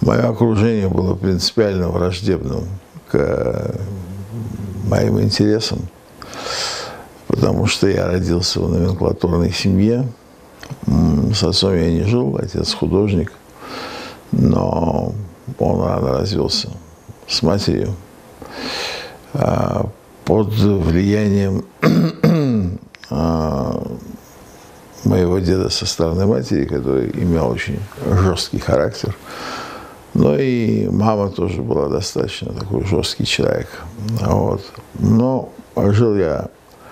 Мое окружение было принципиально враждебным к моим интересам, потому что я родился в номенклатурной семье. С отцом я не жил, отец художник, но он рано развелся с матерью. Под влиянием моего деда со стороны матери, который имел очень жесткий характер. Но и мама тоже была достаточно такой жесткий человек. Вот. Но жил я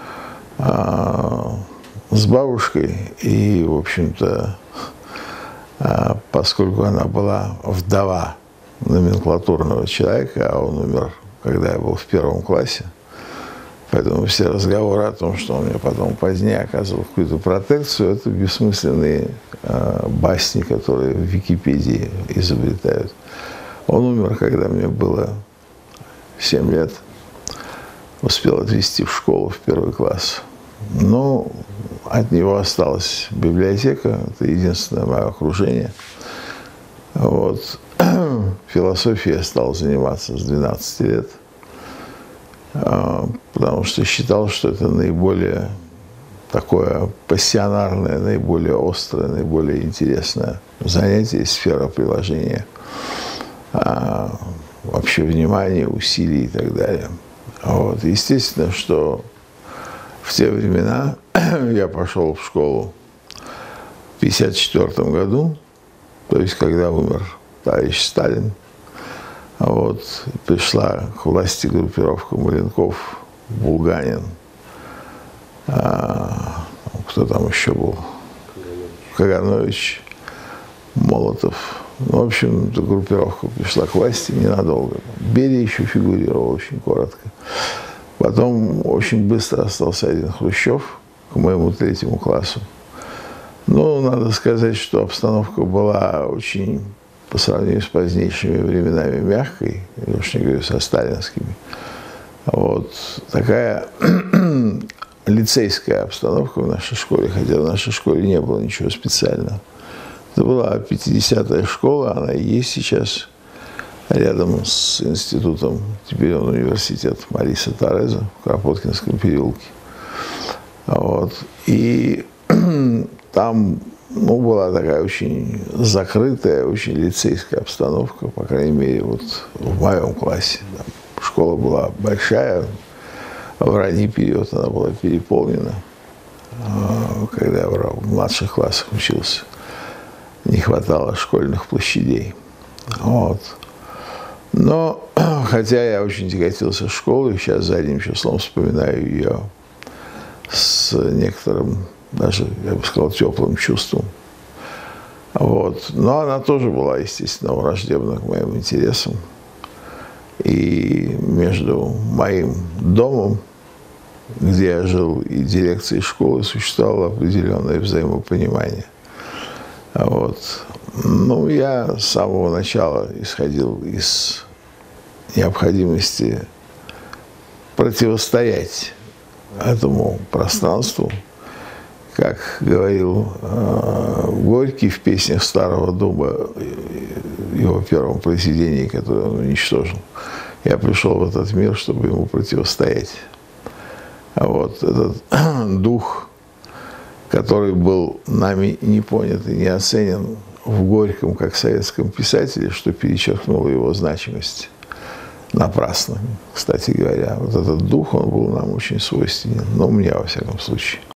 с бабушкой, и, в общем-то, поскольку она была вдова номенклатурного человека, а он умер, когда я был в 1 классе, поэтому все разговоры о том, что он мне потом позднее оказывал какую-то протекцию, это бессмысленные басни, которые в Википедии изобретают. Он умер, когда мне было 7 лет. Успел отвезти в школу в 1 класс. Но от него осталась библиотека, это единственное мое окружение. Вот. Философией я стал заниматься с 12 лет, потому что считал, что это наиболее такое пассионарное, наиболее острое, наиболее интересное занятие, сфера приложения вообще внимания, усилий и так далее. Вот. Естественно, что в те времена я пошел в школу в 1954 году, то есть когда умер товарищ Сталин. Вот. Пришла к власти группировка Маленков, Булганин, кто там еще был? Каганович, Молотов. Ну, в общем, эта группировка пришла к власти ненадолго. Берия еще фигурировал очень коротко. Потом очень быстро остался один Хрущев к моему 3 классу. Ну, надо сказать, что обстановка была очень, по сравнению с позднейшими временами, мягкой, я уж не говорю со сталинскими. Вот такая лицейская обстановка в нашей школе, хотя в нашей школе не было ничего специального. Это была 50-я школа, она и есть сейчас, рядом с институтом, теперь он университет Мариса Тореза в Кропоткинском переулке. Вот. И там была такая очень закрытая, очень лицейская обстановка, по крайней мере, вот в моем классе. Там школа была большая, в ранний период она была переполнена, когда я в младших классах учился. Не хватало школьных площадей. Вот. Но, хотя я очень тяготился школой, сейчас задним числом вспоминаю ее с некоторым, даже, я бы сказал, теплым чувством. Вот. Но она тоже была, естественно, враждебна к моим интересам. И между моим домом, где я жил, и дирекцией школы существовало определенное взаимопонимание. Вот. Ну, я с самого начала исходил из необходимости противостоять этому пространству. Как говорил Горький в песнях Старого Дуба, его первом произведении, которое он уничтожил, я пришел в этот мир, чтобы ему противостоять. Вот этот дух, который был нами не понят и не оценен в Горьком как советском писателе, что перечеркнуло его значимость напрасно. Кстати говоря, вот этот дух, он был нам очень свойственен, но мне, во всяком случае.